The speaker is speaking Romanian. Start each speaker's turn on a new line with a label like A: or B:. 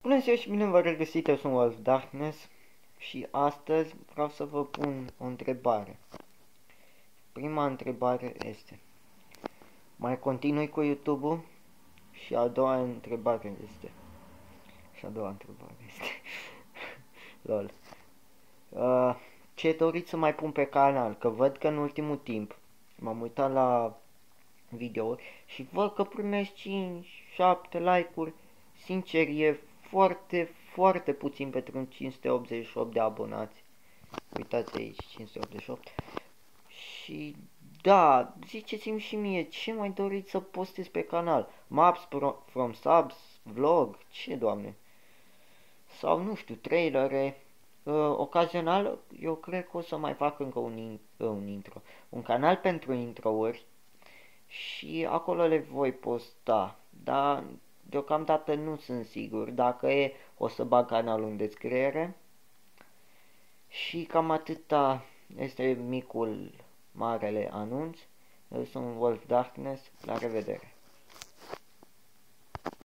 A: Bună ziua și bine v-am regăsit, eu sunt Wolf Darkness și astăzi vreau să vă pun o întrebare. Prima întrebare este: mai continui cu YouTube-ul? Și a doua întrebare este lol. Ce doriți să mai pun pe canal? Că văd că în ultimul timp m-am uitat la videouri și văd că primești 5-7 like-uri. Sincer, e foarte puțin pentru un 588 de abonați. Uitați aici, 588. Și da, ziceți-mi și mie, ce mai doriți să postez pe canal? Maps from subs, vlog, ce doamne? Sau nu știu, trailere. Ocazional, eu cred că o să mai fac încă un intro. Un canal pentru introuri și acolo le voi posta, dar deocamdată nu sunt sigur. Dacă o să bag canalul în descriere. Și cam atâta este marele anunț. Eu sunt Wolf Darkness, la revedere!